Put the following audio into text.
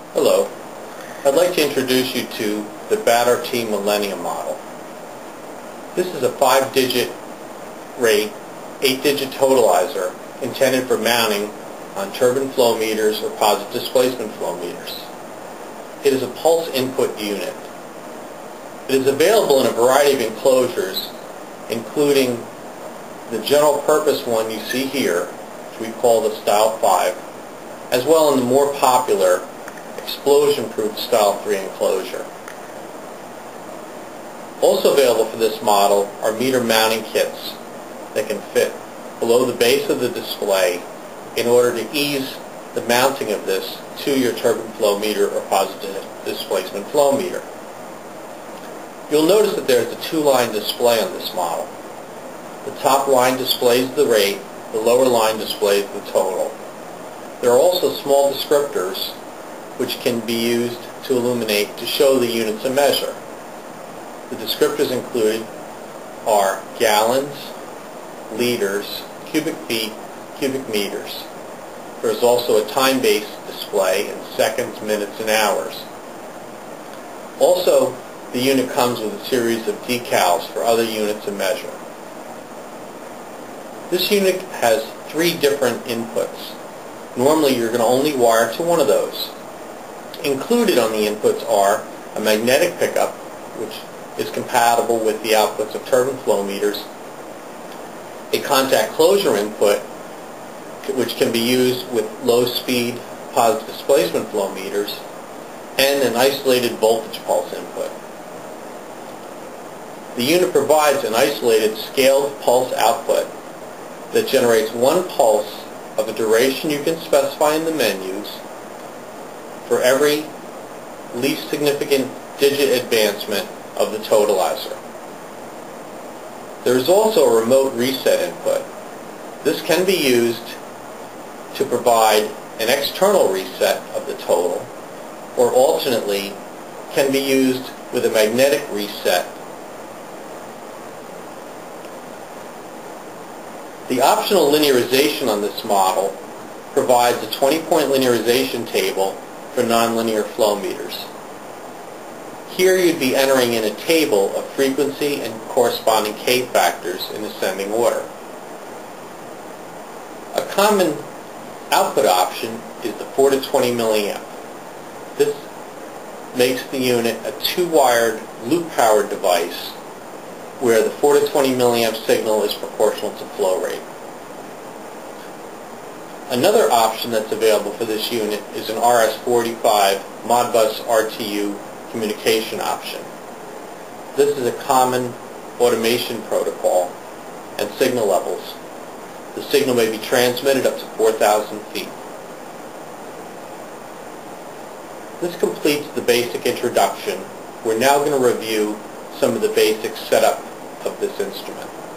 Hello. I'd like to introduce you to the BAT-RT Millennium model. This is a 5-digit rate, 8-digit totalizer intended for mounting on turbine flow meters or positive displacement flow meters. It is a pulse input unit. It is available in a variety of enclosures, including the general purpose one you see here, which we call the Style 5, as well in the more popular explosion-proof Style 3 enclosure. Also available for this model are meter mounting kits that can fit below the base of the display in order to ease the mounting of this to your turbine flow meter or positive displacement flow meter. You'll notice that there's a 2-line display on this model. The top line displays the rate, the lower line displays the total. There are also small descriptors which can be used to illuminate to show the units of measure. The descriptors included are gallons, liters, cubic feet, cubic meters. There's also a time-based display in seconds, minutes, and hours. Also, the unit comes with a series of decals for other units of measure. This unit has 3 different inputs. Normally, you're going to only wire to one of those. Included on the inputs are a magnetic pickup, which is compatible with the outputs of turbine flow meters, a contact closure input, which can be used with low-speed positive displacement flow meters, and an isolated voltage pulse input. The unit provides an isolated scaled pulse output that generates one pulse of a duration you can specify in the menus for every least significant digit advancement of the totalizer. There is also a remote reset input. This can be used to provide an external reset of the total, or alternately can be used with a magnetic reset. The optional linearization on this model provides a 20-point linearization table for nonlinear flow meters. Here you'd be entering in a table of frequency and corresponding K factors in ascending order. A common output option is the 4 to 20 milliamp. This makes the unit a 2-wired loop-powered device where the 4 to 20 milliamp signal is proportional to flow rate. Another option that's available for this unit is an RS-485 Modbus RTU communication option. This is a common automation protocol and signal levels. The signal may be transmitted up to 4,000 feet. This completes the basic introduction. We're now going to review some of the basic setup of this instrument.